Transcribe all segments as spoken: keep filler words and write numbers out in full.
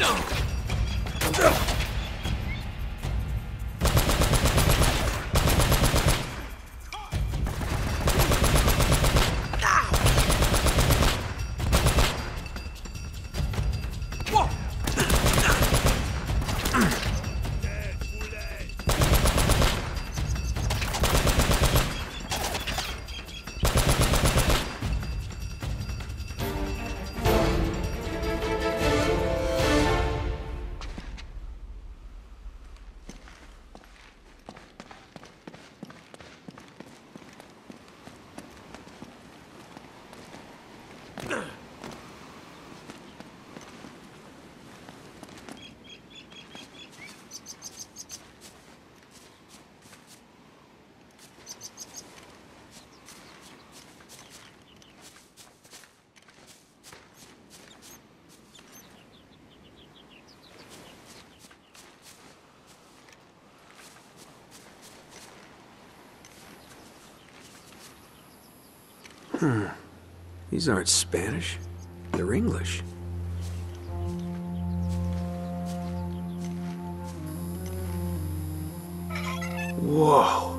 Hmm. These aren't Spanish. They're English. Whoa.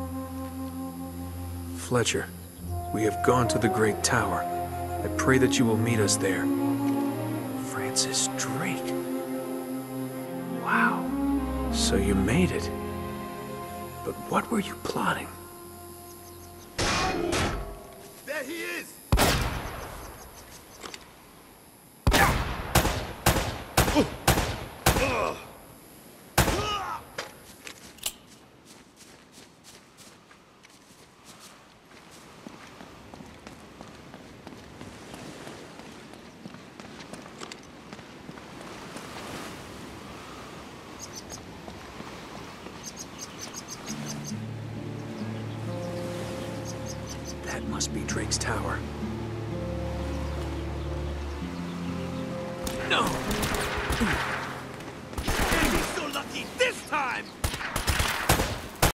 Fletcher, we have gone to the Great Tower. I pray that you will meet us there. Francis Drake. Wow. So you made it. But what were you plotting? There he is! That must be Drake's tower. No! Ain't so lucky this time!